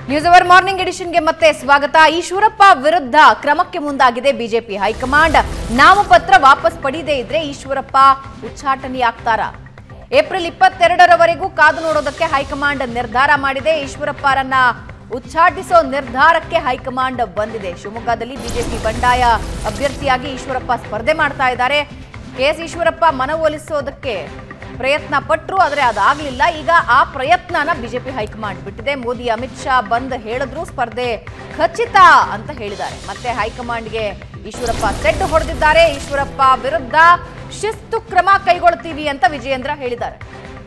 News hour morning ಎಡಿಷನ್ಗೆ ಮತ್ತೆ ಸ್ವಾಗತ. ಈಶ್ವರಪ್ಪ ವಿರುದ್ಧ ಕ್ರಮಕ್ಕೆ ಮುಂದಾಗಿದೆ ಬಿಜೆಪಿ ಹೈಕಮಾಂಡ್. ನಾಮಪತ್ರ ವಾಪಸ್ ಪಡೆಯದೇ ಇದ್ರೆ ಈಶ್ವರಪ್ಪ ಉಚ್ಚಾಟನೆಯಾಗ್ತಾರಾ? ಏಪ್ರಿಲ್ 22ರವರೆಗೂ ಕಾದು ನೋಡೋದಕ್ಕೆ ಹೈಕಮಾಂಡ್ ನಿರ್ಧಾರ ಮಾಡಿದೆ. ಈಶ್ವರಪ್ಪರನ್ನ ಉಚ್ಚಾಟಿಸೋ ನಿರ್ಧಾರಕ್ಕೆ ಹೈಕಮಾಂಡ್ ಬಂದಿದೆ. ಶಿವಮೊಗ್ಗದಲ್ಲಿ ಬಿಜೆಪಿ ಬಂಡಾಯ ಅಭ್ಯರ್ಥಿಯಾಗಿ ಈಶ್ವರಪ್ಪ ಸ್ಪರ್ಧೆ ಮಾಡ್ತಾ ಇದ್ದಾರೆ. ಕೆಎಸ್ ಈಶ್ವರಪ್ಪ ಮನವೊಲಿಸೋದಕ್ಕೆ ಪ್ರಯತ್ನ ಪಟ್ಟರು, ಆದರೆ ಅದಾಗಲಿಲ್ಲ. ಈಗ ಆ ಪ್ರಯತ್ನನ ಬಿಜೆಪಿ ಹೈಕಮಾಂಡ್ ಬಿಟ್ಟಿದೆ. ಮೋದಿ ಅಮಿತ್ ಶಾ ಬಂದ್ ಹೇಳಿದ್ರು ಸ್ಪರ್ಧೆ ಖಚಿತ ಅಂತ ಹೇಳಿದ್ದಾರೆ. ಮತ್ತೆ ಹೈಕಮಾಂಡ್ಗೆ ಈಶ್ವರಪ್ಪ ಸೆಡ್ ಹೊಡೆದಿದ್ದಾರೆ. ಈಶ್ವರಪ್ಪ ವಿರುದ್ಧ ಶಿಸ್ತು ಕ್ರಮ ಕೈಗೊಳ್ತೀವಿ ಅಂತ ವಿಜಯೇಂದ್ರ ಹೇಳಿದ್ದಾರೆ.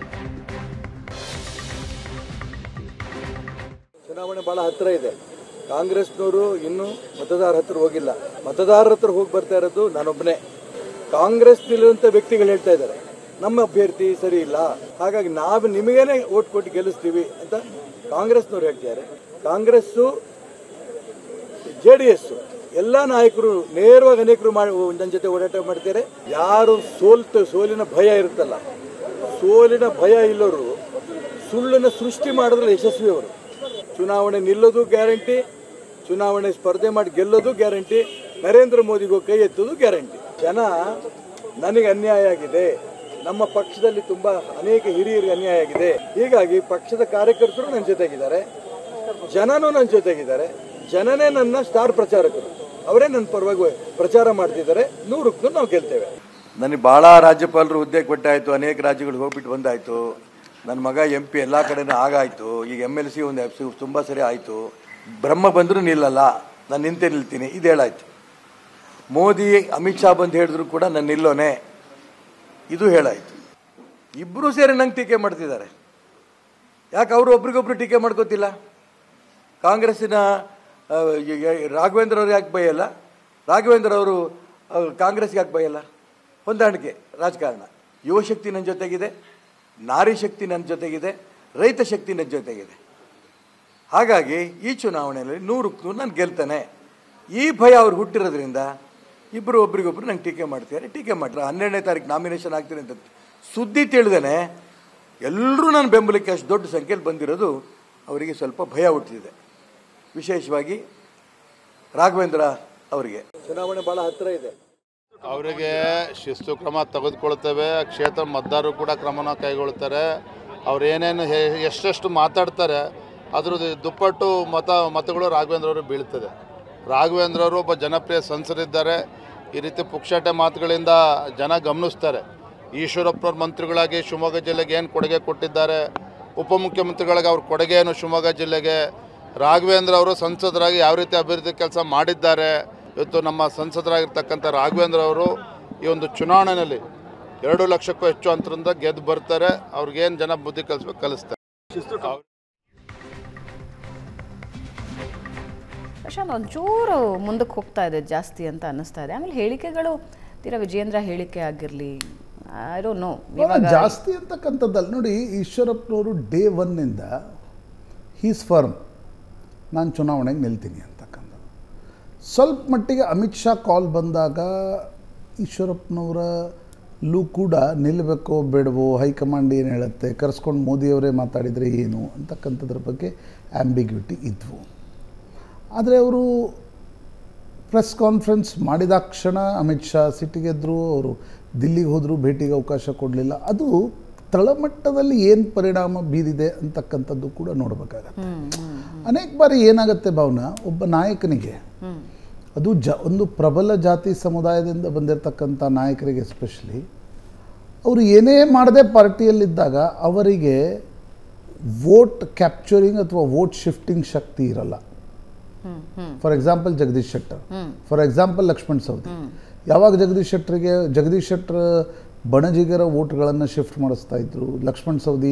ಚುನಾವಣೆ ಬಹಳ ಹತ್ರ ಇದೆ. ಕಾಂಗ್ರೆಸ್ನವರು ಇನ್ನೂ ಮತದಾರರ ಹತ್ರ ಹೋಗಿಲ್ಲ. ಮತದಾರರ ಹತ್ರ ಹೋಗಿ ಬರ್ತಾ ಇರೋದು ನಾನೊಬ್ಬನೇ. ಕಾಂಗ್ರೆಸ್ನಲ್ಲಿರುವಂಥ ವ್ಯಕ್ತಿಗಳು ಹೇಳ್ತಾ ಇದ್ದಾರೆ ನಮ್ಮ ಅಭ್ಯರ್ಥಿ ಸರಿ ಇಲ್ಲ, ಹಾಗಾಗಿ ನಾವು ನಿಮಗೇನೆ ಓಟ್ ಕೊಟ್ಟು ಗೆಲ್ಲಿಸ್ತೀವಿ ಅಂತ ಕಾಂಗ್ರೆಸ್ನವ್ರು ಹೇಳ್ತಿದ್ದಾರೆ. ಕಾಂಗ್ರೆಸ್ಸು, JDS ಎಲ್ಲ ನಾಯಕರು ನೇರವಾಗಿ ಅನೇಕರು ನನ್ನ ಜೊತೆ ಓಡಾಟ ಮಾಡ್ತಾರೆ. ಯಾರು ಸೋಲಿನ ಭಯ ಇರುತ್ತಲ್ಲ, ಸೋಲಿನ ಭಯ ಇಲ್ಲವರು ಸುಳ್ಳನ್ನು ಸೃಷ್ಟಿ ಮಾಡಿದ್ರೆ ಯಶಸ್ವಿ ಅವರು. ಚುನಾವಣೆ ನಿಲ್ಲೋದು ಗ್ಯಾರಂಟಿ, ಚುನಾವಣೆ ಸ್ಪರ್ಧೆ ಮಾಡಿ ಗೆಲ್ಲೋದು ಗ್ಯಾರಂಟಿ, ನರೇಂದ್ರ ಮೋದಿಗೂ ಕೈ ಎತ್ತೋದು ಗ್ಯಾರಂಟಿ. ಜನ ನನಗೆ ಅನ್ಯಾಯ ಆಗಿದೆ, ನಮ್ಮ ಪಕ್ಷದಲ್ಲಿ ತುಂಬಾ ಅನೇಕ ಹಿರಿಯರಿಗೆ ಅನ್ಯಾಯ ಆಗಿದೆ, ಹೀಗಾಗಿ ಪಕ್ಷದ ಕಾರ್ಯಕರ್ತರು ನನ್ನ ಜೊತೆಗಿದ್ದಾರೆ, ಜನನೂ ನನ್ನ ಜೊತೆಗಿದ್ದಾರೆ. ಜನನೇ ನನ್ನ ಸ್ಟಾರ್ ಪ್ರಚಾರಕರು, ಅವರೇ ನನ್ನ ಪರವಾಗಿ ಪ್ರಚಾರ ಮಾಡ್ತಿದ್ದಾರೆ. 100ಕ್ಕೂ ನಾವು ಗೆಲ್ತೇವೆ. ನನಗೆ ಬಹಳ ರಾಜ್ಯಪಾಲರು ಹುದ್ದೆ ಕೊಟ್ಟಾಯ್ತು, ಅನೇಕ ರಾಜ್ಯಗಳಿಗೆ ಹೋಗ್ಬಿಟ್ಟು ಬಂದಾಯ್ತು. ನನ್ನ ಮಗ MP ಎಲ್ಲ ಕಡೆನೂ ಆಗಾಯ್ತು. ಈಗ MLC ಒಂದು FC ತುಂಬ ಸರಿ ಆಯಿತು. ಬ್ರಹ್ಮ ಬಂದರೂ ನಿಲ್ಲಲ್ಲ, ನಾನು ನಿಂತೇ ನಿಲ್ತೀನಿ, ಇದು ಹೇಳಾಯ್ತು. ಮೋದಿ ಅಮಿತ್ ಶಾ ಬಂದು ಹೇಳಿದ್ರು ಕೂಡ ನಾನು ನಿಲ್ಲೋನೆ, ಇದು ಹೇಳಾಯ್ತು. ಇಬ್ಬರೂ ಸೇರಿ ನಂಗೆ ಟೀಕೆ ಮಾಡ್ತಿದ್ದಾರೆ. ಯಾಕೆ ಅವರು ಒಬ್ರಿಗೊಬ್ರು ಟೀಕೆ ಮಾಡ್ಕೋತಿಲ್ಲ? ಕಾಂಗ್ರೆಸ್ಸಿನ ರಾಘವೇಂದ್ರ ಅವರು ಯಾಕೆ ಬೈಯಲ್ಲ? ರಾಘವೇಂದ್ರ ಅವರು ಕಾಂಗ್ರೆಸ್ಗೆ ಯಾಕೆ ಬೈಯಲ್ಲ? ಹೊಂದಾಣಿಕೆ ರಾಜಕಾರಣ. ಯುವಶಕ್ತಿ ನನ್ನ ಜೊತೆಗಿದೆ, ನಾರಿ ಶಕ್ತಿ ನನ್ನ ಜೊತೆಗಿದೆ, ರೈತ ಶಕ್ತಿ ನನ್ನ ಜೊತೆಗಿದೆ. ಹಾಗಾಗಿ ಈ ಚುನಾವಣೆಯಲ್ಲಿ 100ಕ್ಕೂ ನಾನು ಗೆಲ್ತಾನೆ. ಈ ಭಯ ಅವ್ರು ಹುಟ್ಟಿರೋದ್ರಿಂದ ಇಬ್ಬರು ಒಬ್ರಿಗೊಬ್ರು ನಂಗೆ ಟೀಕೆ ಮಾಡ್ತಾರೆ. ಟೀಕೆ ಮಾಡ್ತಾರೆ. 12ನೇ ತಾರೀಕು ನಾಮಿನೇಷನ್ ಆಗ್ತೀನಿ ಅಂತ ಸುದ್ದಿ ತಿಳಿದೇನೆ ಎಲ್ಲರೂ ನನ್ನ ಬೆಂಬಲಕ್ಕೆ ಅಷ್ಟು ದೊಡ್ಡ ಸಂಖ್ಯೆಯಲ್ಲಿ ಬಂದಿರೋದು ಅವರಿಗೆ ಸ್ವಲ್ಪ ಭಯ ಹುಟ್ಟಿದೆ. ವಿಶೇಷವಾಗಿ ರಾಘವೇಂದ್ರ ಅವರಿಗೆ. ಚುನಾವಣೆ ಬಹಳ ಹತ್ತಿರ ಇದೆ. ಅವರಿಗೆ ಶಿಸ್ತು ಕ್ರಮ ತೆಗೆದುಕೊಳ್ತೇವೆ. ಕ್ಷೇತ್ರ ಮತದಾರರು ಕೂಡ ಕ್ರಮನ ಕೈಗೊಳ್ತಾರೆ. ಅವ್ರು ಏನೇನು ಎಷ್ಟೆಷ್ಟು ಮಾತಾಡ್ತಾರೆ ಅದ್ರದ್ದು ದುಪ್ಪಟ್ಟು ಮತಗಳು ರಾಘವೇಂದ್ರ ಅವರು ಬೀಳ್ತದೆ. ರಾಘವೇಂದ್ರ ಅವರು ಒಬ್ಬ ಜನಪ್ರಿಯ ಸಂಸದರಿದ್ದಾರೆ. ಈ ರೀತಿ ಪುಕ್ಷಾಟೆ ಮಾತುಗಳಿಂದ ಜನ ಗಮನಿಸ್ತಾರೆ. ಈಶ್ವರಪ್ಪನವ್ರ ಮಂತ್ರಿಗಳಾಗಿ ಶಿವಮೊಗ್ಗ ಜಿಲ್ಲೆಗೆ ಏನು ಕೊಡುಗೆ ಕೊಟ್ಟಿದ್ದಾರೆ, ಉಪಮುಖ್ಯಮಂತ್ರಿಗಳಿಗೆ ಅವ್ರ ಕೊಡುಗೆ ಏನು ಶಿವಮೊಗ್ಗ ಜಿಲ್ಲೆಗೆ, ರಾಘವೇಂದ್ರ ಅವರು ಸಂಸದರಾಗಿ ಯಾವ ರೀತಿ ಅಭಿವೃದ್ಧಿ ಕೆಲಸ ಮಾಡಿದ್ದಾರೆ. ಇವತ್ತು ನಮ್ಮ ಸಂಸದರಾಗಿರ್ತಕ್ಕಂಥ ರಾಘವೇಂದ್ರ ಅವರು ಈ ಒಂದು ಚುನಾವಣೆಯಲ್ಲಿ 2 ಲಕ್ಷಕ್ಕೂ ಹೆಚ್ಚು ಅಂತರದಿಂದ ಗೆದ್ದು ಬರ್ತಾರೆ. ಅವ್ರಿಗೇನು ಜನ ಬುದ್ಧಿ ಕಲಿಸ್ತಾರೆ. ಪ್ರಶಾಂತ್, ಒಂಚೂರು ಮುಂದಕ್ಕೆ ಹೋಗ್ತಾ ಇದೆ ಜಾಸ್ತಿ ಅಂತ ಅನ್ನಿಸ್ತಾ ಇದೆ. ಆಮೇಲೆ ಹೇಳಿಕೆಗಳು ತೀರಾ ವಿಜಯೇಂದ್ರ ಹೇಳಿಕೆ ಆಗಿರಲಿ, ಐ ಡೋಂಟ್ ನೋ, ಜಾಸ್ತಿ ಅಂತಕ್ಕಂಥದ್ದಲ್ಲಿ ನೋಡಿ. ಈಶ್ವರಪ್ಪನವರು ಡೇ 1ನಿಂದ ಹೀಸ್ ಫರ್ಮ್, ನಾನು ಚುನಾವಣೆಗೆ ನಿಲ್ತೀನಿ ಅಂತಕ್ಕಂಥದ್ದು. ಸ್ವಲ್ಪ ಮಟ್ಟಿಗೆ ಅಮಿತ್ ಶಾ ಕಾಲ್ ಬಂದಾಗ ಈಶ್ವರಪ್ಪನವರಲ್ಲೂ ಕೂಡ ನಿಲ್ಲಬೇಕೋ ಬೇಡವೋ, ಹೈಕಮಾಂಡ್ ಏನು ಹೇಳುತ್ತೆ, ಕರೆಸ್ಕೊಂಡು ಮೋದಿಯವರೇ ಮಾತಾಡಿದರೆ ಏನು ಅಂತಕ್ಕಂಥದ್ರ ಬಗ್ಗೆ ಆ್ಯಂಬಿಗ್ಯೂಟಿ ಇದ್ವು. ಆದರೆ ಅವರು ಪ್ರೆಸ್ ಕಾನ್ಫರೆನ್ಸ್ ಮಾಡಿದಾಕ್ಷಣ ಅಮಿತ್ ಶಾ ಸಿಟ್ಟಿಗೆದ್ರು. ಅವರು ದಿಲ್ಲಿಗೆ ಹೋದರೂ ಭೇಟಿಗೆ ಅವಕಾಶ ಕೊಡಲಿಲ್ಲ. ಅದು ತಳಮಟ್ಟದಲ್ಲಿ ಏನು ಪರಿಣಾಮ ಬೀರಿದೆ ಅಂತಕ್ಕಂಥದ್ದು ಕೂಡ ನೋಡಬೇಕಾಗತ್ತೆ. ಅನೇಕ ಬಾರಿ ಏನಾಗುತ್ತೆ ಭಾವನಾ, ಒಬ್ಬ ನಾಯಕನಿಗೆ, ಅದು ಒಂದು ಪ್ರಬಲ ಜಾತಿ ಸಮುದಾಯದಿಂದ ಬಂದಿರತಕ್ಕಂಥ ನಾಯಕರಿಗೆ ಎಸ್ಪೆಷಲಿ, ಅವರು ಏನೇ ಮಾಡದೆ ಪಾರ್ಟಿಯಲ್ಲಿದ್ದಾಗ ಅವರಿಗೆ ವೋಟ್ ಕ್ಯಾಪ್ಚರಿಂಗ್ ಅಥವಾ ವೋಟ್ ಶಿಫ್ಟಿಂಗ್ ಶಕ್ತಿ ಇರಲ್ಲ. For example Jagadish Shettar, for example Laxman Savadi. ಯಾವಾಗ ಜಗದೀಶ್ ಶೆಟ್ಟರ್ ಬಣಜಿಗರ ವೋಟ್ಗಳನ್ನು ಶಿಫ್ಟ್ ಮಾಡಿಸ್ತಾ ಇದ್ರು, ಲಕ್ಷ್ಮಣ್ ಸವದಿ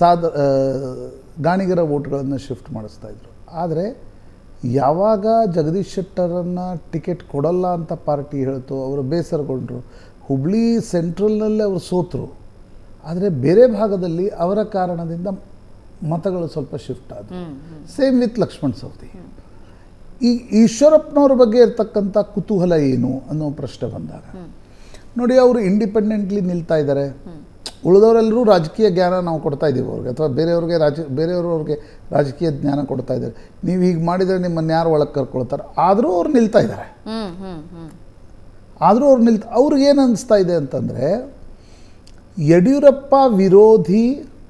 ಗಾಣಿಗರ ವೋಟ್ಗಳನ್ನು ಶಿಫ್ಟ್ ಮಾಡಿಸ್ತಾ ಇದ್ರು. ಆದರೆ ಯಾವಾಗ ಜಗದೀಶ್ ಶೆಟ್ಟರನ್ನು ಟಿಕೆಟ್ ಕೊಡಲ್ಲ ಅಂತ ಪಾರ್ಟಿ ಹೇಳ್ತು, ಅವರು ಬೇಸರಗೊಂಡ್ರು. ಹುಬ್ಳಿ ಸೆಂಟ್ರಲ್ನಲ್ಲೇ ಅವರು ಸೋತರು. ಆದರೆ ಬೇರೆ ಭಾಗದಲ್ಲಿ ಅವರ ಕಾರಣದಿಂದ ಮತಗಳು ಸ್ವಲ್ಪ ಶಿಫ್ಟ್ ಆದವು. Same with Laxman Savadi. ಈ ಈಶ್ವರಪ್ಪನವ್ರ ಬಗ್ಗೆ ಇರ್ತಕ್ಕಂಥ ಕುತೂಹಲ ಏನು ಅನ್ನೋ ಪ್ರಶ್ನೆ ಬಂದಾಗ ನೋಡಿ, ಅವರು ಇಂಡಿಪೆಂಡೆಂಟ್ಲಿ ನಿಲ್ತಾ ಇದ್ದಾರೆ. ಉಳಿದವರೆಲ್ಲರೂ ರಾಜಕೀಯ ಜ್ಞಾನ ನಾವು ಕೊಡ್ತಾ ಇದ್ದೀವಿ ಅವ್ರಿಗೆ, ಅಥವಾ ಬೇರೆಯವ್ರಿಗೆ ರಾಜಕೀಯ ಜ್ಞಾನ ಕೊಡ್ತಾ ಇದ್ದಾರೆ. ನೀವು ಹೀಗೆ ಮಾಡಿದರೆ ನಿಮ್ಮನ್ನು ಯಾರು ಒಳಗೆ ಕರ್ಕೊಳ್ತಾರೆ, ಆದರೂ ಅವ್ರು ನಿಲ್ತಾ ಇದ್ದಾರೆ. ಅವ್ರಿಗೇನು ಅನ್ನಿಸ್ತಾ ಇದೆ ಅಂತಂದರೆ, ಯಡಿಯೂರಪ್ಪ ವಿರೋಧಿ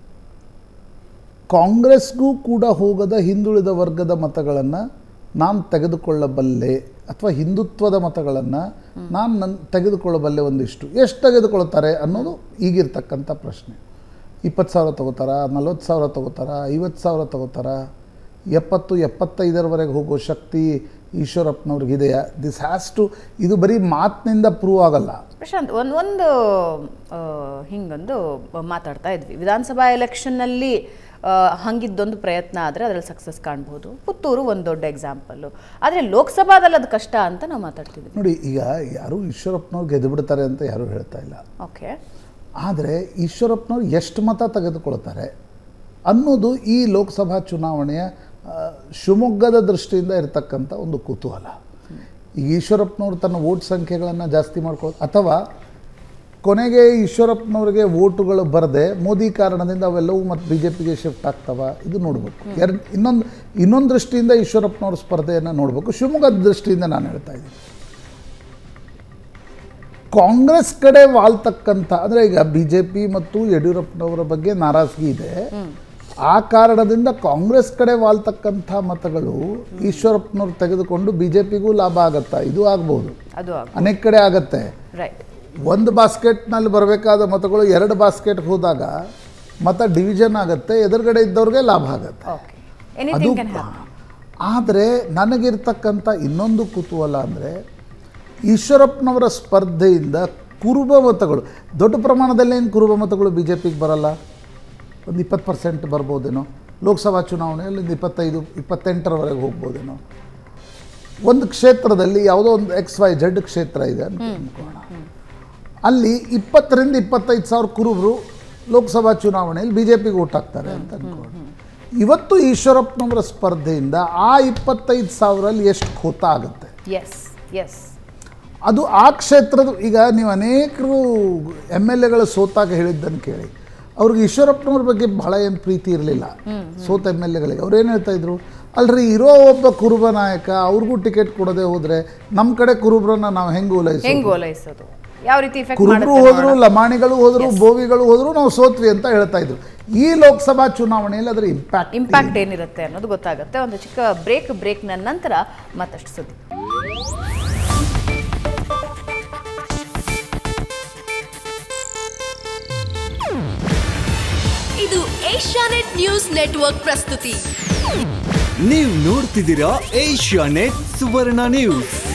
ಕಾಂಗ್ರೆಸ್ಗೂ ಕೂಡ ಹೋಗದ ಹಿಂದುಳಿದ ವರ್ಗದ ಮತಗಳನ್ನು ನಾನು ತೆಗೆದುಕೊಳ್ಳಬಲ್ಲೆ, ಅಥವಾ ಹಿಂದುತ್ವದ ಮತಗಳನ್ನು ನಾನು ತೆಗೆದುಕೊಳ್ಳಬಲ್ಲೆ ಒಂದಿಷ್ಟು. ಎಷ್ಟು ತೆಗೆದುಕೊಳ್ತಾರೆ ಅನ್ನೋದು ಈಗಿರ್ತಕ್ಕಂಥ ಪ್ರಶ್ನೆ. 20,000 ತಗೋತಾರ, 40,000 ತಗೋತಾರ, 50,000 ತಗೋತಾರ, 70-75 ಹೋಗೋ ಶಕ್ತಿ ಈಶ್ವರಪ್ಪನವ್ರಿಗಿದೆಯಾ? ದಿಸ್ ಹ್ಯಾಸ್ ಟು, ಇದು ಬರೀ ಮಾತಿನಿಂದ ಪ್ರೂವ್ ಆಗಲ್ಲ. ಪ್ರಶಾಂತ್, ಒಂದು ಹಿಂಗೊಂದು ಮಾತಾಡ್ತಾ ಇದ್ವಿ, ವಿಧಾನಸಭಾ ಎಲೆಕ್ಷನ್ನಲ್ಲಿ ಹಂಗಿದ್ದೊಂದು ಪ್ರಯತ್ನ ಆದರೆ ಅದರಲ್ಲಿ ಸಕ್ಸಸ್ ಕಾಣ್ಬೋದು. ಪುತ್ತೂರು ಒಂದು ದೊಡ್ಡ ಎಕ್ಸಾಂಪಲ್ಲು. ಆದರೆ ಲೋಕಸಭಾದಲ್ಲಿ ಅದು ಕಷ್ಟ ಅಂತ ನಾವು ಮಾತಾಡ್ತಿದ್ವಿ. ನೋಡಿ, ಈಗ ಯಾರು ಈಶ್ವರಪ್ಪನವ್ರು ಗೆದ್ದು ಬಿಡ್ತಾರೆ ಅಂತ ಯಾರೂ ಹೇಳ್ತಾ ಇಲ್ಲ. ಓಕೆ, ಆದರೆ ಈಶ್ವರಪ್ಪನವ್ರು ಎಷ್ಟು ಮತ ತೆಗೆದುಕೊಳ್ತಾರೆ ಅನ್ನೋದು ಈ ಲೋಕಸಭಾ ಚುನಾವಣೆಯ ಶಿವಮೊಗ್ಗದ ದೃಷ್ಟಿಯಿಂದ ಇರತಕ್ಕಂಥ ಒಂದು ಕುತೂಹಲ. ಈಗ ಈಶ್ವರಪ್ಪನವ್ರು ತನ್ನ ವೋಟ್ ಸಂಖ್ಯೆಗಳನ್ನು ಜಾಸ್ತಿ ಮಾಡ್ಕೊಳ್ಳೋದು, ಅಥವಾ ಕೊನೆಗೆ ಈಶ್ವರಪ್ಪನವ್ರಿಗೆ ವೋಟುಗಳು ಬರದೆ ಮೋದಿ ಕಾರಣದಿಂದ ಅವೆಲ್ಲವೂ ಮತ್ತು BJPಗೆ ಶಿಫ್ಟ್ ಆಗ್ತವ, ಇದು ನೋಡಬೇಕು. ಇನ್ನೊಂದು ದೃಷ್ಟಿಯಿಂದ ಈಶ್ವರಪ್ಪನವ್ರ ಸ್ಪರ್ಧೆಯನ್ನು ನೋಡಬೇಕು. ಶಿವಮೊಗ್ಗದ ದೃಷ್ಟಿಯಿಂದ ನಾನು ಹೇಳ್ತಾ ಇದ್ದೀನಿ, ಕಾಂಗ್ರೆಸ್ ಕಡೆ ವಾಲ್ತಕ್ಕಂಥ, ಅಂದರೆ ಈಗ BJP ಮತ್ತು ಯಡಿಯೂರಪ್ಪನವರ ಬಗ್ಗೆ ನಾರಾಜಗಿ ಇದೆ, ಆ ಕಾರಣದಿಂದ ಕಾಂಗ್ರೆಸ್ ಕಡೆ ವಾಲ್ತಕ್ಕಂಥ ಮತಗಳು ಈಶ್ವರಪ್ಪನವ್ರು ತೆಗೆದುಕೊಂಡು BJPಗೂ ಲಾಭ ಆಗತ್ತಾ? ಇದು ಆಗ್ಬೋದು, ಅನೇಕ ಕಡೆ ಆಗತ್ತೆ. ಒಂದು ಬಾಸ್ಕೆಟ್ನಲ್ಲಿ ಬರಬೇಕಾದ ಮತಗಳು 2 ಬಾಸ್ಕೆಟ್ಗೆ ಹೋದಾಗ ಮತ ಡಿವಿಷನ್ ಆಗುತ್ತೆ, ಎದುರುಗಡೆ ಇದ್ದವ್ರಿಗೆ ಲಾಭ ಆಗುತ್ತೆ. ಅದು. ಆದರೆ ನನಗಿರ್ತಕ್ಕಂಥ ಇನ್ನೊಂದು ಕುತೂಹಲ ಅಂದರೆ, ಈಶ್ವರಪ್ಪನವರ ಸ್ಪರ್ಧೆಯಿಂದ ಕುರುಬ ಮತಗಳು, ದೊಡ್ಡ ಪ್ರಮಾಣದಲ್ಲಿ ಏನು ಕುರುಬ ಮತಗಳು BJPಗೆ ಬರಲ್ಲ, ಒಂದು 20% ಬರ್ಬೋದೇನೋ. ಲೋಕಸಭಾ ಚುನಾವಣೆಯಲ್ಲಿ 25-28 ಹೋಗ್ಬೋದೇನೋ. ಒಂದು ಕ್ಷೇತ್ರದಲ್ಲಿ ಯಾವುದೋ ಒಂದು XYZ ಕ್ಷೇತ್ರ ಇದೆ ಅಂತ ಅಂದ್ಕೋಣ, ಅಲ್ಲಿ 20,000-25,000 ಕುರುಬರು ಲೋಕಸಭಾ ಚುನಾವಣೆಯಲ್ಲಿ BJPಗೆ ಓಟ್ ಹಾಕ್ತಾರೆ ಅಂತ ಅಂದ್ಕೋಣ. ಇವತ್ತು ಈಶ್ವರಪ್ಪನವರ ಸ್ಪರ್ಧೆಯಿಂದ ಆ 25,000 ಎಷ್ಟು ಖೋತ ಆಗುತ್ತೆ? ಅದು ಆ ಕ್ಷೇತ್ರದ. ಈಗ ನೀವು ಅನೇಕರು MLAಗಳು ಸೋತಾಗ ಹೇಳಿದ್ದನ್ನು ಕೇಳಿ, ಅವ್ರಿಗೆ ಈಶ್ವರಪ್ಪನವ್ರ ಬಗ್ಗೆ ಬಹಳ ಏನು ಪ್ರೀತಿ ಇರಲಿಲ್ಲ. ಸೋತ MLAಗಳಿಗೆ ಅವ್ರು ಏನು ಹೇಳ್ತಾ ಇದ್ರು, ಅಲ್ರಿ ಇರೋ ಒಬ್ಬ ಕುರುಬ ನಾಯಕ, ಅವ್ರಿಗೂ ಟಿಕೆಟ್ ಕೊಡದೆ ಹೋದರೆ ನಮ್ಮ ಕಡೆ ಕುರುಬರನ್ನ ನಾವು ಹೆಂಗೆ ಓಲೈಸೋದು, ಯಾವ ರೀತಿ ಕುರುಬರು ಹೋದ್ರು, ಲಮಾಣಿಗಳು ಹೋದ್ರು, ಬೋವಿಗಳು ಹೋದ್ರು, ನಾವು ಸೋತ್ವಿ ಅಂತ ಹೇಳ್ತಾ ಇದ್ರು. ಈ ಲೋಕಸಭಾ ಚುನಾವಣೆಯಲ್ಲಿ ಅದರ ಇಂಪ್ಯಾಕ್ಟ್ ಏನಿರುತ್ತೆ ಅನ್ನೋದು ಗೊತ್ತಾಗುತ್ತೆ. ಒಂದು ಚಿಕ್ಕ ಬ್ರೇಕ್ ನಂತರ ಮತ್ತಷ್ಟು ಸುದ್ದಿ. ಇದು ಏಷ್ಯಾನೆಟ್ ನ್ಯೂಸ್ ನೆಟ್ವರ್ಕ್ ಪ್ರಸ್ತುತಿ. ನೀವು ನೋಡ್ತಿದ್ದೀರಾ ಏಷ್ಯಾನೆಟ್ ಸುವರ್ಣ ನ್ಯೂಸ್.